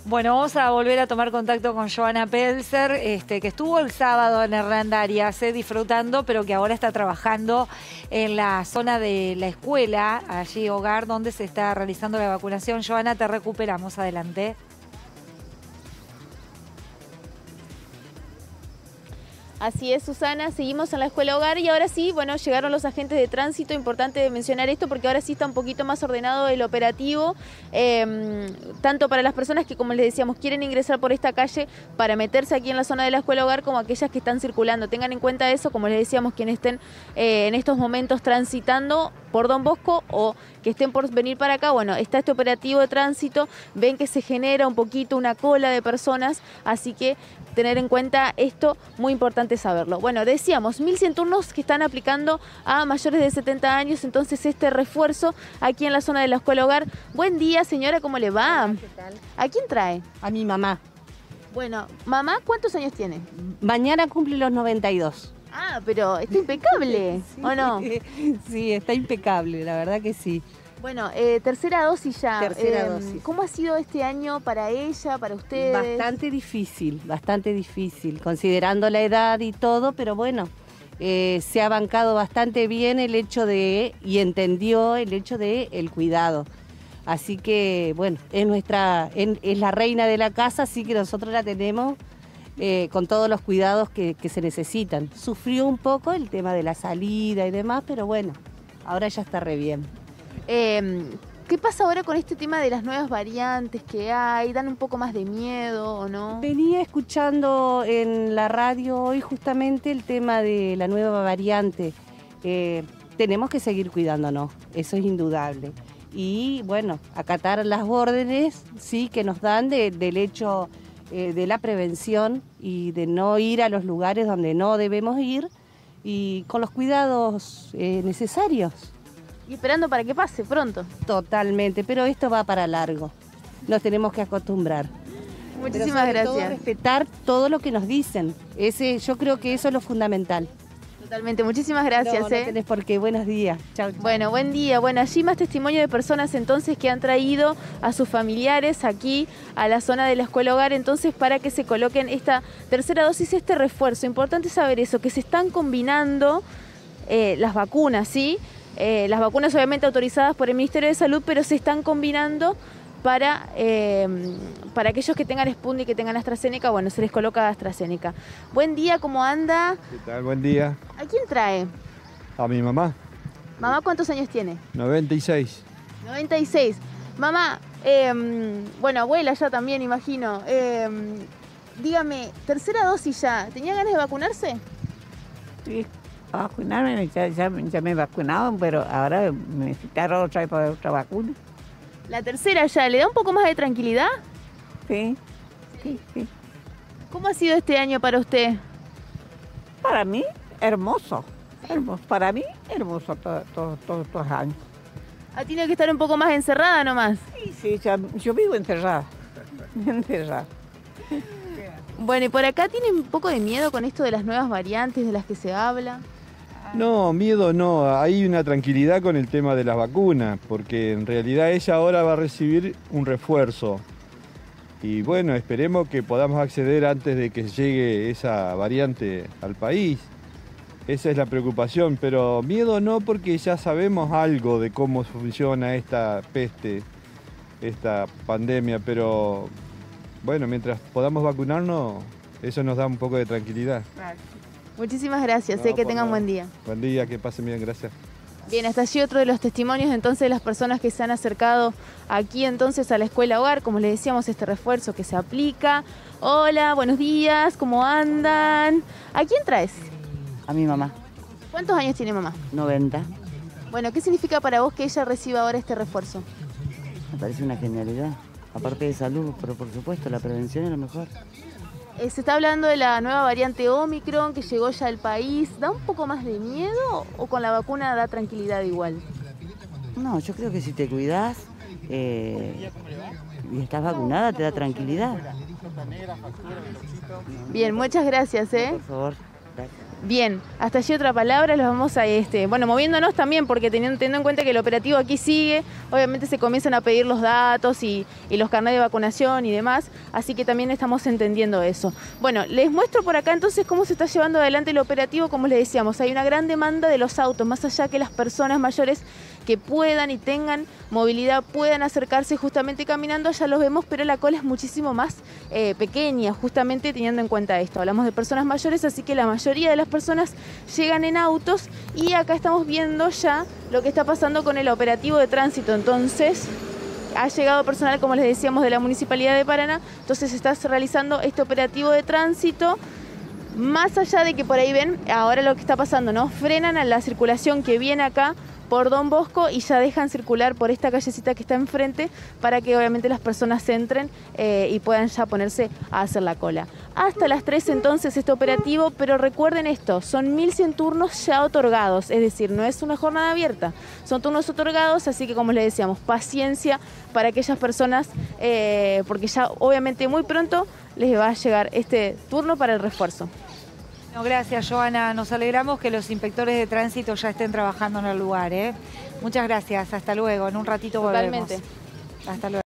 Bueno, vamos a volver a tomar contacto con Joana Pelzer, que estuvo el sábado en Hernandarias disfrutando, pero que ahora está trabajando en la zona de la escuela, allí Hogar, donde se está realizando la vacunación. Joana, te recuperamos. Adelante. Así es, Susana, seguimos en la escuela Hogar y ahora sí, bueno, llegaron los agentes de tránsito. Importante mencionar esto porque ahora sí está un poquito más ordenado el operativo, tanto para las personas que, como les decíamos, quieren ingresar por esta calle para meterse aquí en la zona de la escuela Hogar, como aquellas que están circulando. Tengan en cuenta eso, como les decíamos, quienes estén en estos momentos transitando por Don Bosco o que estén por venir para acá. Bueno, está este operativo de tránsito, ven que se genera un poquito una cola de personas, así que tener en cuenta esto, muy importante saberlo. Bueno, decíamos, 1.100 turnos que están aplicando a mayores de 70 años, entonces este refuerzo aquí en la zona de la escuela Hogar. Buen día, señora, ¿cómo le va? Hola, ¿qué tal? ¿A quién trae? A mi mamá. Bueno, mamá, ¿cuántos años tiene? Mañana cumple los 92. Ah, pero está impecable, Sí, ¿o no? Sí, está impecable, la verdad que sí. Bueno, tercera dosis ya. Tercera dosis. ¿Cómo ha sido este año para ella, para ustedes? Bastante difícil, considerando la edad y todo, pero bueno, se ha bancado bastante bien el hecho de, y entendió el hecho de el cuidado. Así que, bueno, es la reina de la casa, así que nosotros la tenemos con todos los cuidados que se necesitan. Sufrió un poco el tema de la salida y demás, pero bueno, ahora ya está re bien. ¿Qué pasa ahora con este tema de las nuevas variantes que hay? ¿Dan un poco más de miedo o no? Venía escuchando en la radio hoy justamente el tema de la nueva variante. Tenemos que seguir cuidándonos, eso es indudable. Y bueno, acatar las órdenes, sí, que nos dan del hecho de la prevención y de no ir a los lugares donde no debemos ir y con los cuidados necesarios. Y esperando para que pase pronto. Totalmente, pero esto va para largo. Nos tenemos que acostumbrar. Muchísimas gracias. Todo, respetar todo lo que nos dicen. Yo creo que eso es lo fundamental. Totalmente, muchísimas gracias. No tenés por qué. Buenos días. Chau, chau. Bueno, buen día. Bueno, allí más testimonio de personas entonces que han traído a sus familiares aquí a la zona de la escuela Hogar, entonces para que se coloquen esta tercera dosis, este refuerzo. Importante saber eso, que se están combinando las vacunas, ¿sí? Las vacunas obviamente autorizadas por el Ministerio de Salud, pero se están combinando para aquellos que tengan Sputnik, que tengan AstraZeneca, bueno, se les coloca AstraZeneca. Buen día, ¿cómo anda? ¿Qué tal? Buen día. ¿A quién trae? A mi mamá. Mamá, ¿cuántos años tiene? 96. 96. Mamá, bueno, abuela ya también, imagino. Dígame, tercera dosis ya, ¿tenía ganas de vacunarse? Sí, a vacunarme, ya me vacunaban, pero ahora me necesitaron otra vez para otra vacuna. La tercera ya, ¿le da un poco más de tranquilidad? Sí. ¿Cómo ha sido este año para usted? Para mí, hermoso. Para mí, hermoso todos los años. ¿Ha tenido que estar un poco más encerrada nomás? Sí, yo vivo encerrada. Encerrada. Bueno, y por acá tiene un poco de miedo con esto de las nuevas variantes de las que se habla. No, miedo no. Hay una tranquilidad con el tema de las vacunas, porque en realidad ella ahora va a recibir un refuerzo. Y bueno, esperemos que podamos acceder antes de que llegue esa variante al país. Esa es la preocupación, pero miedo no, porque ya sabemos algo de cómo funciona esta peste, esta pandemia, pero bueno, mientras podamos vacunarnos, eso nos da un poco de tranquilidad. Muchísimas gracias, No, que tengan buen día. Buen día, que pasen bien, gracias. Bien, hasta allí otro de los testimonios entonces de las personas que se han acercado aquí entonces a la escuela Hogar, como les decíamos, este refuerzo que se aplica. Hola, buenos días, ¿cómo andan? ¿A quién traes? A mi mamá, ¿Cuántos años tiene mamá? 90. Bueno, ¿qué significa para vos que ella reciba ahora este refuerzo? Me parece una genialidad. Aparte de salud, pero por supuesto, la prevención es lo mejor. Se está hablando de la nueva variante Omicron que llegó ya al país. ¿Da un poco más de miedo o con la vacuna da tranquilidad igual? No, yo creo que si te cuidás y estás vacunada, te da tranquilidad. Bien, muchas gracias. Por favor. Gracias. Bien, hasta allí otra palabra, los vamos a, bueno, moviéndonos también, porque teniendo en cuenta que el operativo aquí sigue, obviamente se comienzan a pedir los datos y los carnets de vacunación y demás, así que también estamos entendiendo eso. Bueno, les muestro por acá entonces cómo se está llevando adelante el operativo. Como les decíamos, hay una gran demanda de los autos, más allá que las personas mayores que puedan y tengan movilidad puedan acercarse justamente caminando, ya los vemos, pero la cola es muchísimo más pequeña, justamente teniendo en cuenta esto. Hablamos de personas mayores, así que la mayoría de las personas llegan en autos y acá estamos viendo ya lo que está pasando con el operativo de tránsito. Entonces, ha llegado personal, como les decíamos, de la Municipalidad de Paraná, entonces se está realizando este operativo de tránsito. Más allá de que por ahí ven, ahora lo que está pasando, ¿no? Frenan a la circulación que viene acá por Don Bosco y ya dejan circular por esta callecita que está enfrente para que obviamente las personas entren y puedan ya ponerse a hacer la cola. Hasta las 3 entonces este operativo, pero recuerden esto, son 1100 turnos ya otorgados, es decir, no es una jornada abierta, son turnos otorgados, así que como les decíamos, paciencia para aquellas personas, porque ya obviamente muy pronto les va a llegar este turno para el refuerzo. No, gracias, Joana. Nos alegramos que los inspectores de tránsito ya estén trabajando en el lugar. Muchas gracias. Hasta luego. En un ratito volvemos. Totalmente. Hasta luego.